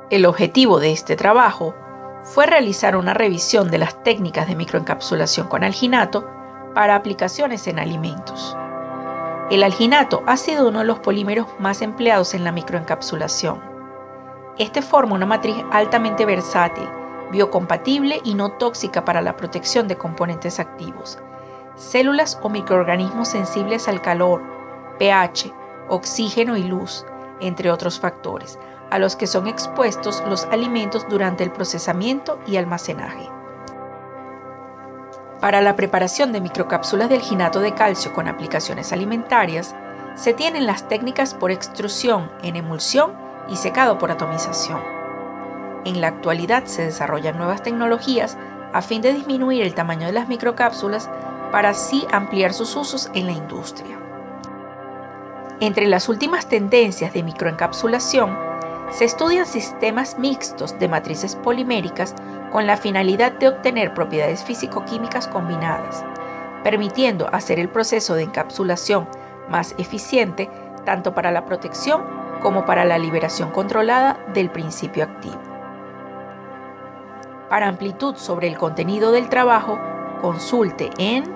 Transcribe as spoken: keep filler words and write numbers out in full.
El objetivo de este trabajo fue realizar una revisión de las técnicas de microencapsulación con alginato para aplicaciones en alimentos. El alginato ha sido uno de los polímeros más empleados en la microencapsulación. Este forma una matriz altamente versátil, biocompatible y no tóxica para la protección de componentes activos, células o microorganismos sensibles al calor, pH, oxígeno y luz, entre otros factores, a los que son expuestos los alimentos durante el procesamiento y almacenaje. Para la preparación de microcápsulas de alginato de calcio con aplicaciones alimentarias, se tienen las técnicas por extrusión en emulsión y secado por atomización. En la actualidad se desarrollan nuevas tecnologías a fin de disminuir el tamaño de las microcápsulas para así ampliar sus usos en la industria. Entre las últimas tendencias de microencapsulación, se estudian sistemas mixtos de matrices poliméricas con la finalidad de obtener propiedades físico-químicas combinadas, permitiendo hacer el proceso de encapsulación más eficiente tanto para la protección como para la liberación controlada del principio activo. Para amplitud sobre el contenido del trabajo, consulte en